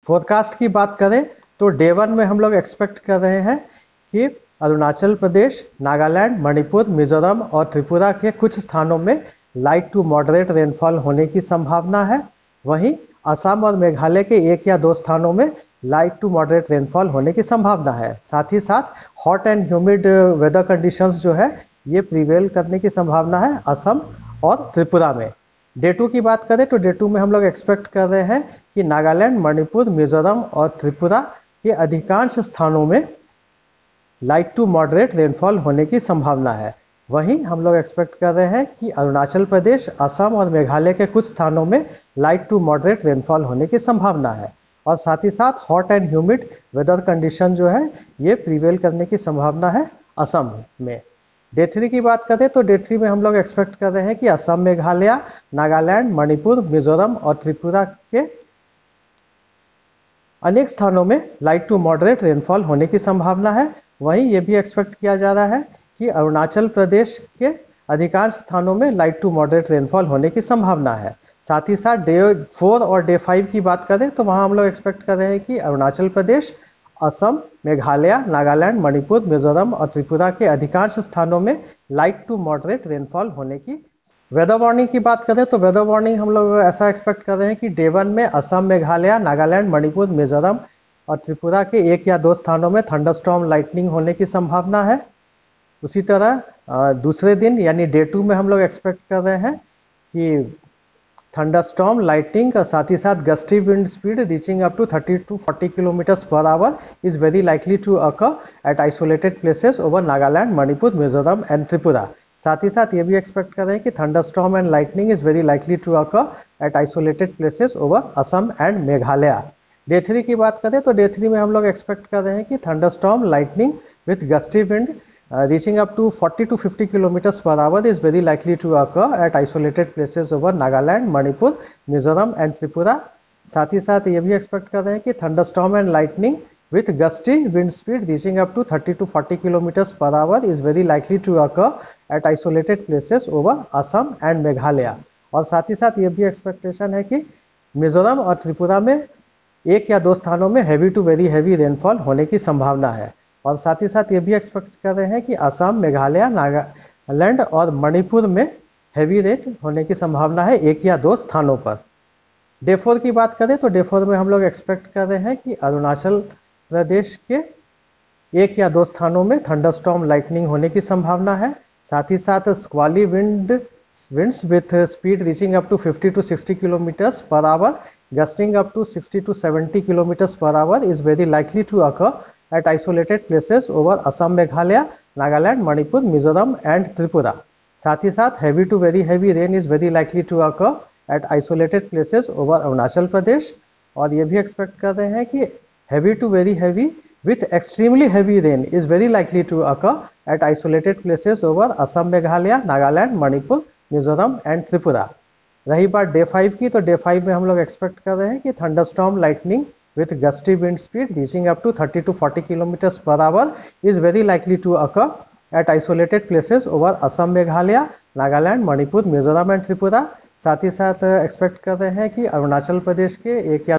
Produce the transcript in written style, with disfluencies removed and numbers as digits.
Forecast की बात करें तो डे 1 में हम लोग एक्सपेक्ट कर रहे हैं कि अरुणाचल प्रदेश, नागालैंड, मणिपुर, मिजोरम और त्रिपुरा के कुछ स्थानों में लाइट टू मॉडरेट रेनफॉल होने की संभावना है। वहीं असम और मेघालय के 1 या 2 स्थानों में लाइट टू मॉडरेट रेनफॉल होने की संभावना है। साथ ही साथ hot and humid weather conditions जो है ये प्रिवेल करने की संभावना है असम और त्रिपुरा में। डे 2 की बात करें तो डे 2 में हम लोग एक्सपेक्ट कर रहे हैं कि नागालैंड, मणिपुर, मिजोरम और त्रिपुरा के अधिकांश स्थानों में लाइट टू मॉडरेट रेनफॉल होने की संभावना है। वहीं हम लोग एक्सपेक्ट कर रहे हैं कि अरुणाचल प्रदेश, असम और मेघालय के कुछ स्थानों में लाइट टू मॉडरेट रेनफॉल होने की संभावना है और साथ ही साथ hot and humid weather condition जो है ये प्रिवेल करने की संभावना है असम में। डे 3 की बात करें तो डे 3 में हम लोग एक्सपेक्ट कर रहे हैं कि असम, मेघालय, नागालैंड, मणिपुर, मिजोरम और त्रिपुरा के अनेक स्थानों में लाइट टू मॉडरेट रेनफॉल होने की संभावना है। वहीं ये भी एक्सपेक्ट किया जा रहा है कि अरुणाचल प्रदेश के अधिकांश स्थानों में लाइट टू मॉडरेट रेनफॉल होने की संभावना है। साथ ही साथ डे 4 और डे 5 की बात करें तो वहां हम लोग एक्सपेक्ट कर रहे हैं कि अरुणाचल प्रदेश, असम, मेघालय, नागालैंड, मणिपुर, मिजोरम और त्रिपुरा के अधिकांश स्थानों में लाइट टू मॉडरेट रेनफॉल होने की। वेदर वार्निंग की बात करें तो वेदर वार्निंग हम लोग ऐसा एक्सपेक्ट कर रहे हैं कि डे 1 में असम, मेघालय, नागालैंड, मणिपुर, मिजोरम और त्रिपुरा के 1 या 2 स्थानों में थंडरस्टॉर्म लाइटनिंग होने की संभावना है। उसी तरह दूसरे दिन यानी डे 2 में हम लोग एक्सपेक्ट कर रहे हैं कि थंडरस्टॉर्म लाइटनिंग का साथ ही साथ gusty wind speed reaching up to 30 to 40 kilometres per hour is very likely to occur at isolated places over Nagaland, Manipur, Mizoram and Tripura. साथ ही साथ ये भी एक्सपेक्ट कर रहे हैं कि thunderstorm and lightning is very likely to occur at isolated places over Assam and Meghalaya. Day 3 की बात करें तो डे 3 में हम लोग एक्सपेक्ट कर रहे हैं कि thunderstorm lightning with gusty wind reaching up to 40 to 50 kilometers per hour is very likely to occur at isolated places over Nagaland, Manipur, Mizoram and Tripura। साथ ही साथ ये भी एक्सपेक्ट कर रहे हैं कि thunderstorm and lightning with gusty wind speed reaching up to 30 to 40 kilometers per hour is very likely to occur at isolated places over Assam and Meghalaya. और साथ ही साथ ये भी एक्सपेक्टेशन है कि मिजोरम और त्रिपुरा में 1 या 2 स्थानों में heavy to very heavy rainfall होने की संभावना है। और साथ ही साथ ये भी एक्सपेक्ट कर रहे हैं कि असम, मेघालय, नागालैंड और मणिपुर में हैवी रेन होने की संभावना है 1 या 2 स्थानों पर। डे 4 की बात करें तो डे 4 में हम लोग एक्सपेक्ट कर रहे हैं कि अरुणाचल प्रदेश के 1 या 2 स्थानों में थंडरस्टॉर्म लाइटनिंग होने की संभावना है। साथ ही साथ squally winds with speed reaching up to 50 to 60 kilometers per hour, gusting up to 60 to 70 kilometers per hour is very likely to occur at isolated places over Assam, Meghalaya, Nagaland, Manipur, Mizoram and Tripura। साथ ही साथ heavy to very heavy rain is very likely to occur at isolated places over Arunachal Pradesh. और ये भी expect कर रहे हैं कि heavy to very heavy with extremely heavy rain is very likely to occur at isolated places over Assam, Meghalaya, Nagaland, Manipur, Mizoram and Tripura। रही बात day 5 की तो डे 5 में हम लोग एक्सपेक्ट कर रहे हैं कि thunderstorm lightning with gusty wind speed reaching up to 30 to 40 kilometers per hour is very likely to occur at isolated places over Assam, Meghalaya, Nagaland, Manipur, Mizoram and Tripura। साथ ही साथ एक्सपेक्ट कर रहे हैं कि अरुणाचल प्रदेश के 1 या